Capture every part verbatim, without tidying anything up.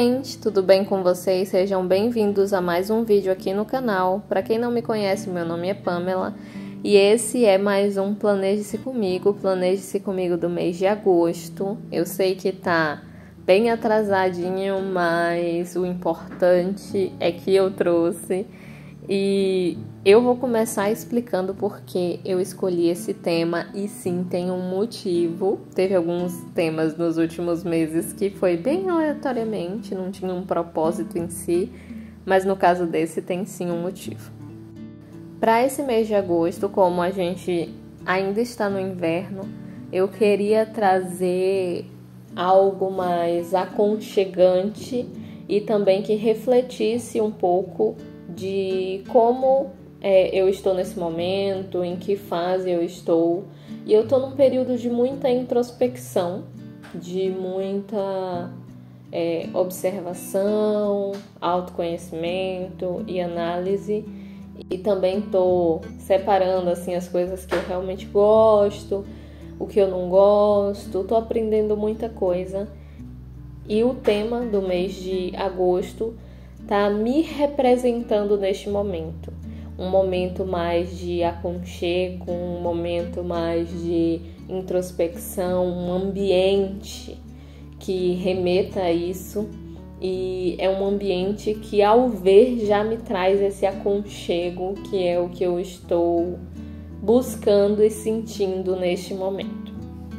gente, tudo bem com vocês? Sejam bem-vindos a mais um vídeo aqui no canal. Para quem não me conhece, meu nome é Pamela e esse é mais um Planeje-se Comigo, Planeje-se Comigo do mês de agosto. Eu sei que tá bem atrasadinho, mas o importante é que eu trouxe e eu vou começar explicando por que eu escolhi esse tema e sim, tem um motivo. Teve alguns temas nos últimos meses que foi bem aleatoriamente, não tinha um propósito em si, mas no caso desse tem sim um motivo. Para esse mês de agosto, como a gente ainda está no inverno, eu queria trazer algo mais aconchegante e também que refletisse um pouco de como é, eu estou nesse momento, em que fase eu estou. E eu estou num período de muita introspecção, de muita é, observação, autoconhecimento e análise. E também estou separando assim, as coisas que eu realmente gosto, o que eu não gosto. Estou aprendendo muita coisa. E o tema do mês de agosto tá me representando neste momento. Um momento mais de aconchego, um momento mais de introspecção, um ambiente que remeta a isso. E é um ambiente que, ao ver, já me traz esse aconchego, que é o que eu estou buscando e sentindo neste momento.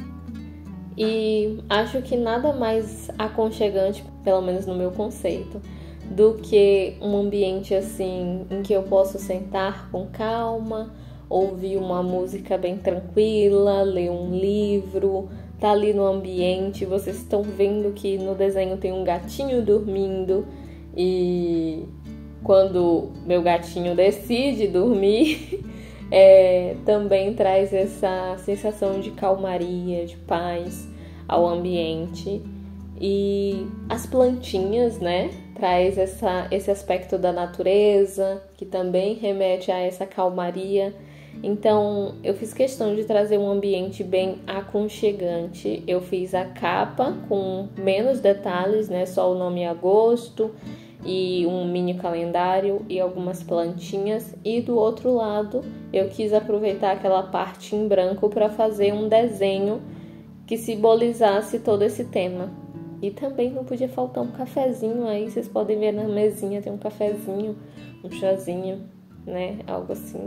E acho que nada mais aconchegante, pelo menos no meu conceito, do que um ambiente assim em que eu posso sentar com calma, ouvir uma música bem tranquila, ler um livro, tá ali no ambiente. Vocês estão vendo que no desenho tem um gatinho dormindo e quando meu gatinho decide dormir, é, também traz essa sensação de calmaria, de paz ao ambiente. E as plantinhas, né? Traz essa, esse aspecto da natureza, que também remete a essa calmaria. Então, eu fiz questão de trazer um ambiente bem aconchegante. Eu fiz a capa com menos detalhes, né? Só o nome agosto e um mini calendário e algumas plantinhas. E do outro lado, eu quis aproveitar aquela parte em branco para fazer um desenho que simbolizasse todo esse tema. E também não podia faltar um cafezinho aí, vocês podem ver na mesinha, tem um cafezinho, um chazinho, né, algo assim.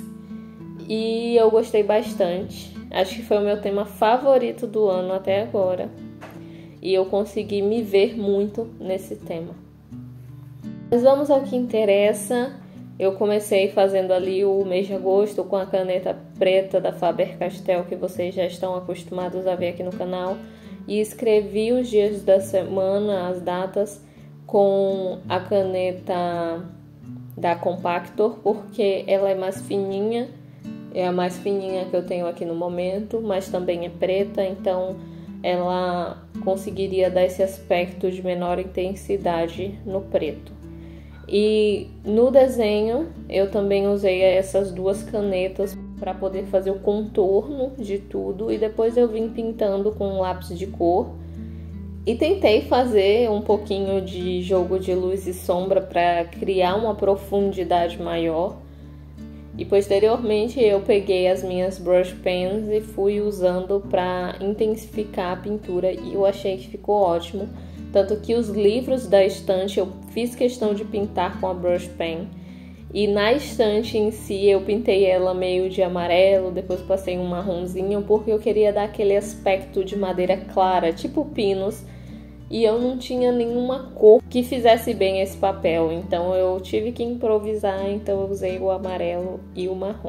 E eu gostei bastante, acho que foi o meu tema favorito do ano até agora. E eu consegui me ver muito nesse tema. Mas vamos ao que interessa. Eu comecei fazendo ali o mês de agosto com a caneta preta da Faber-Castell, que vocês já estão acostumados a ver aqui no canal. E escrevi os dias da semana, as datas, com a caneta da Compactor, porque ela é mais fininha, é a mais fininha que eu tenho aqui no momento, mas também é preta, então ela conseguiria dar esse aspecto de menor intensidade no preto. E no desenho eu também usei essas duas canetas para poder fazer o contorno de tudo e depois eu vim pintando com um lápis de cor e tentei fazer um pouquinho de jogo de luz e sombra para criar uma profundidade maior. E posteriormente eu peguei as minhas brush pens e fui usando para intensificar a pintura e eu achei que ficou ótimo. Tanto que os livros da estante eu fiz questão de pintar com a brush pen. E na estante em si eu pintei ela meio de amarelo, depois passei um marronzinho, porque eu queria dar aquele aspecto de madeira clara, tipo pinos. E eu não tinha nenhuma cor que fizesse bem esse papel, então eu tive que improvisar, então eu usei o amarelo e o marrom.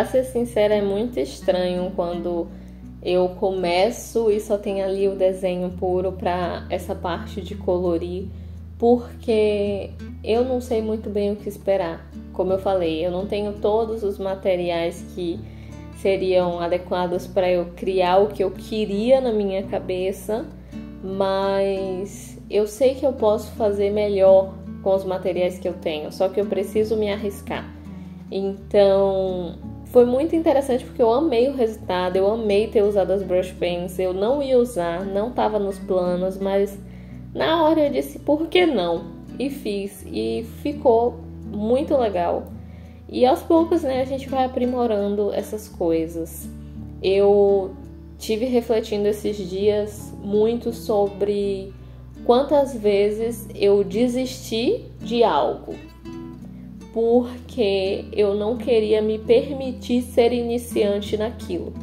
Pra ser sincera, é muito estranho quando eu começo e só tem ali o desenho puro pra essa parte de colorir, porque eu não sei muito bem o que esperar. Como eu falei, eu não tenho todos os materiais que seriam adequados para eu criar o que eu queria na minha cabeça, mas eu sei que eu posso fazer melhor com os materiais que eu tenho, só que eu preciso me arriscar. Então, foi muito interessante porque eu amei o resultado, eu amei ter usado as brush pens, eu não ia usar, não estava nos planos, mas na hora eu disse, por que não? E fiz, e ficou muito legal. E aos poucos, né, a gente vai aprimorando essas coisas. Eu tive refletindo esses dias muito sobre quantas vezes eu desisti de algo porque eu não queria me permitir ser iniciante naquilo.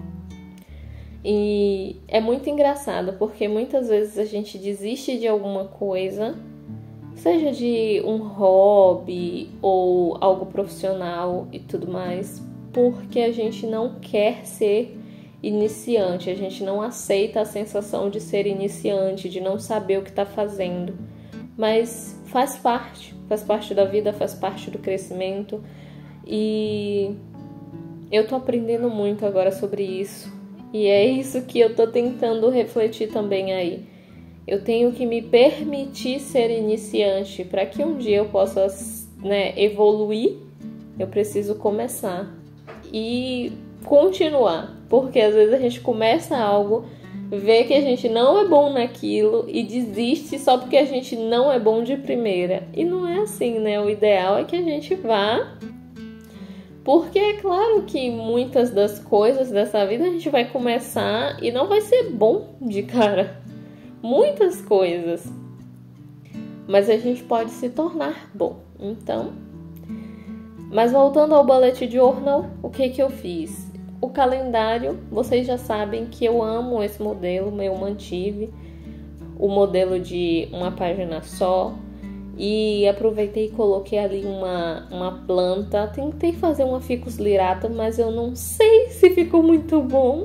E é muito engraçado, porque muitas vezes a gente desiste de alguma coisa, seja de um hobby ou algo profissional e tudo mais, porque a gente não quer ser iniciante, a gente não aceita a sensação de ser iniciante, de não saber o que está fazendo. Mas faz parte, faz parte da vida, faz parte do crescimento. E eu tô aprendendo muito agora sobre isso. E é isso que eu tô tentando refletir também aí. Eu tenho que me permitir ser iniciante para que um dia eu possa, né, evoluir. Eu preciso começar e continuar, porque às vezes a gente começa algo, vê que a gente não é bom naquilo e desiste só porque a gente não é bom de primeira. E não é assim, né? O ideal é que a gente vá, porque é claro que muitas das coisas dessa vida a gente vai começar e não vai ser bom de cara. Muitas coisas. Mas a gente pode se tornar bom. Então, mas voltando ao bullet journal, o que que eu fiz? O calendário, vocês já sabem que eu amo esse modelo, eu mantive o modelo de uma página só e aproveitei e coloquei ali uma, uma planta. Tentei fazer uma ficus lirata, mas eu não sei se ficou muito bom.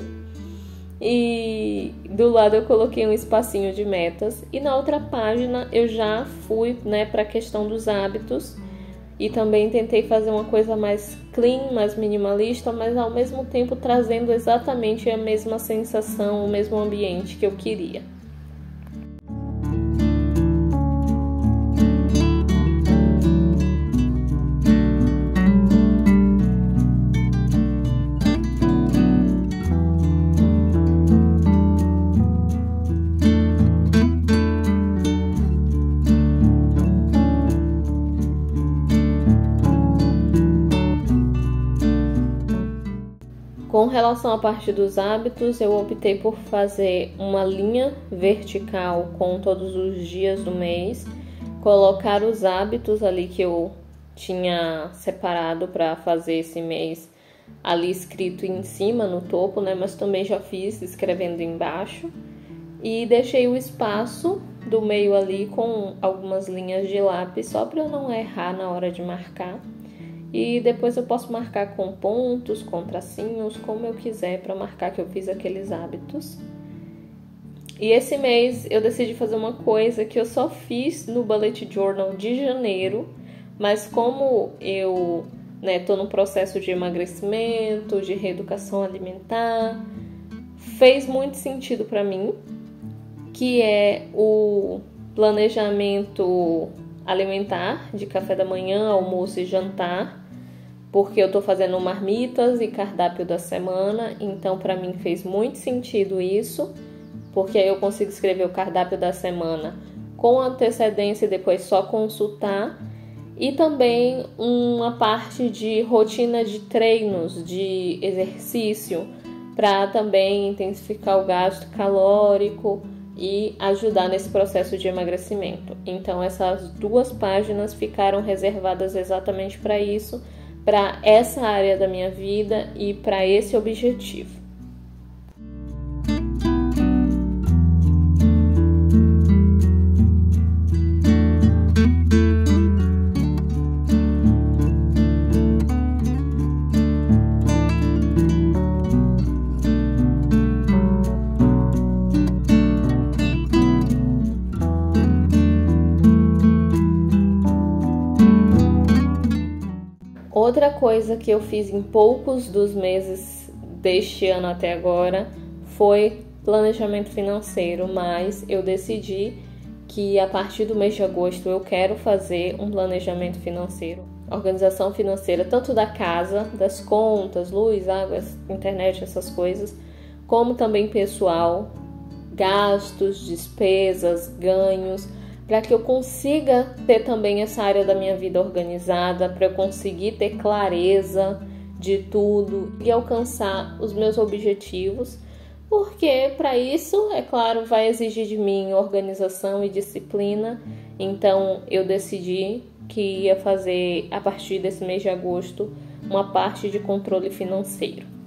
E do lado eu coloquei um espacinho de metas e na outra página eu já fui, né, para a questão dos hábitos. E também tentei fazer uma coisa mais clean, mais minimalista, mas ao mesmo tempo trazendo exatamente a mesma sensação, o mesmo ambiente que eu queria. Com relação à parte dos hábitos, eu optei por fazer uma linha vertical com todos os dias do mês, colocar os hábitos ali que eu tinha separado para fazer esse mês ali escrito em cima, no topo, né? Mas também já fiz escrevendo embaixo e deixei o espaço do meio ali com algumas linhas de lápis só para eu não errar na hora de marcar. E depois eu posso marcar com pontos, com tracinhos, como eu quiser, para marcar que eu fiz aqueles hábitos. E esse mês eu decidi fazer uma coisa que eu só fiz no Bullet Journal de janeiro, mas como eu, né, tô no processo de emagrecimento, de reeducação alimentar, fez muito sentido para mim, que é o planejamento alimentar de café da manhã, almoço e jantar, porque eu tô fazendo marmitas e cardápio da semana, então para mim fez muito sentido isso, porque aí eu consigo escrever o cardápio da semana com antecedência e depois só consultar, e também uma parte de rotina de treinos, de exercício, para também intensificar o gasto calórico e ajudar nesse processo de emagrecimento. Então essas duas páginas ficaram reservadas exatamente para isso, para essa área da minha vida e para esse objetivo. Outra coisa que eu fiz em poucos dos meses deste ano até agora foi planejamento financeiro, mas eu decidi que a partir do mês de agosto eu quero fazer um planejamento financeiro, organização financeira, tanto da casa, das contas, luz, água, internet, essas coisas, como também pessoal, gastos, despesas, ganhos, para que eu consiga ter também essa área da minha vida organizada, para eu conseguir ter clareza de tudo e alcançar os meus objetivos, porque para isso, é claro, vai exigir de mim organização e disciplina. Então eu decidi que ia fazer, a partir desse mês de agosto, uma parte de controle financeiro.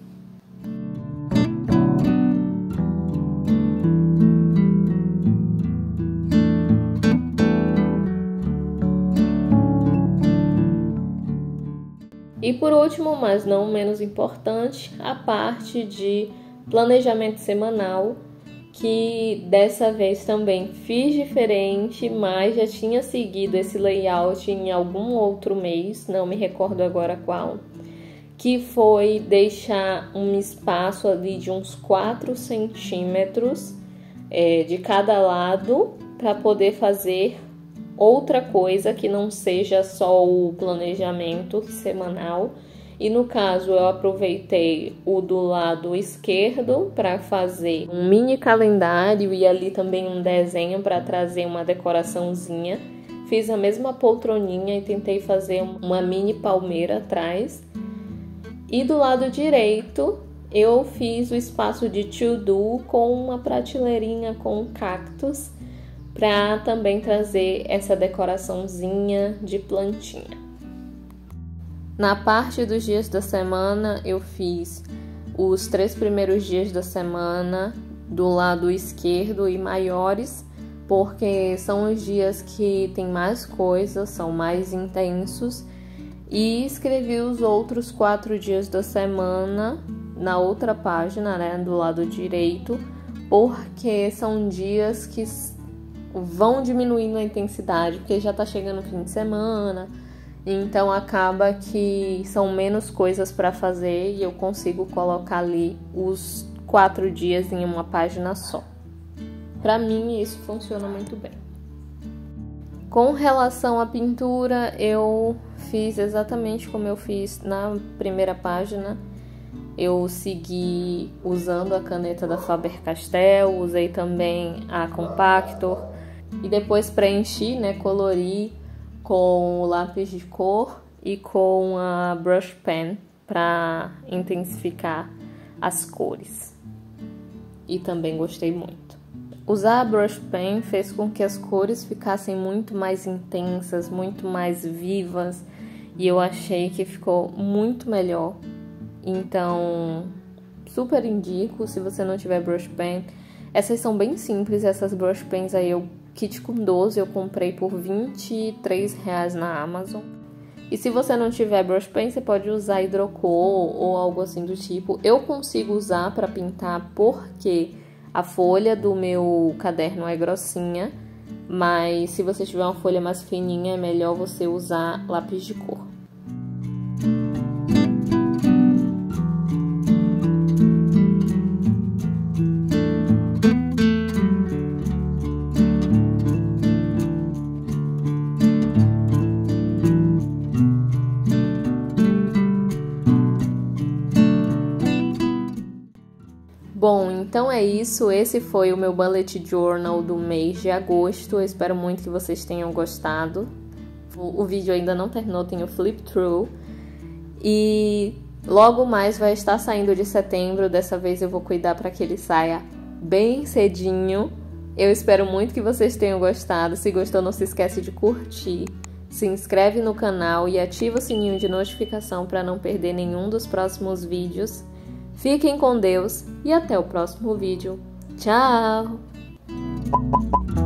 E por último, mas não menos importante, a parte de planejamento semanal, que dessa vez também fiz diferente, mas já tinha seguido esse layout em algum outro mês, não me recordo agora qual, que foi deixar um espaço ali de uns quatro centímetros é, de cada lado para poder fazer outra coisa que não seja só o planejamento semanal. E no caso eu aproveitei o do lado esquerdo para fazer um mini calendário e ali também um desenho para trazer uma decoraçãozinha. Fiz a mesma poltroninha e tentei fazer uma mini palmeira atrás. E do lado direito eu fiz o espaço de to-do com uma prateleirinha com cactos, para também trazer essa decoraçãozinha de plantinha. Na parte dos dias da semana, eu fiz os três primeiros dias da semana do lado esquerdo e maiores, porque são os dias que tem mais coisas, são mais intensos, e escrevi os outros quatro dias da semana na outra página, né, do lado direito, porque são dias que vão diminuindo a intensidade, porque já tá chegando o fim de semana, então acaba que são menos coisas para fazer e eu consigo colocar ali os quatro dias em uma página só. Para mim isso funciona muito bem. Com relação à pintura, eu fiz exatamente como eu fiz na primeira página. Eu segui usando a caneta da Faber-Castell, usei também a Compactor e depois preenchi, né, colori com o lápis de cor e com a brush pen para intensificar as cores. E também gostei muito. Usar a brush pen fez com que as cores ficassem muito mais intensas, muito mais vivas, e eu achei que ficou muito melhor. Então, super indico se você não tiver brush pen. Essas são bem simples, essas brush pens aí, eu kit com doze eu comprei por vinte e três reais na Amazon. E se você não tiver brush pen, você pode usar hidrocor ou algo assim do tipo. Eu consigo usar para pintar porque a folha do meu caderno é grossinha, mas se você tiver uma folha mais fininha, é melhor você usar lápis de cor. Bom, então é isso, esse foi o meu bullet journal do mês de agosto, eu espero muito que vocês tenham gostado. O, o vídeo ainda não terminou, tem o flip through, e logo mais vai estar saindo de setembro, dessa vez eu vou cuidar para que ele saia bem cedinho. Eu espero muito que vocês tenham gostado, se gostou não se esquece de curtir, se inscreve no canal e ativa o sininho de notificação para não perder nenhum dos próximos vídeos. Fiquem com Deus e até o próximo vídeo. Tchau!